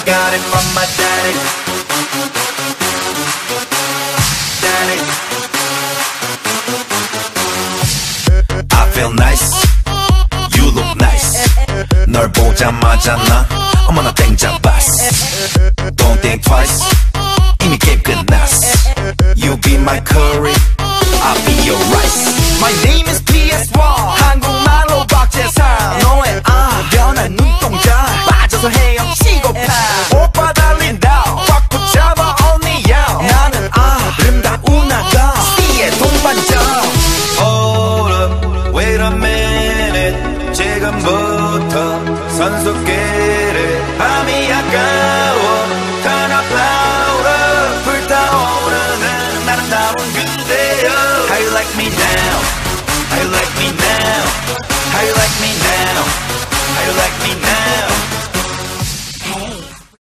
got it from my daddy. Daddy. I feel nice. You look nice. 널 보자마자 나 어머나 땡 잡았어. Don't think twice. 이미 게임 끝났어. You be my curry, I'll be your rice. My name is PS1. 한국말로 박재상. 너의 변한 눈동자 빠져서 헤엄치고파. 오빠 달린다 꽉 붙잡아 언니 야. 나는 아름다운 아가 씨의 동반자. Hold up, wait a minute. 지금부터 선수께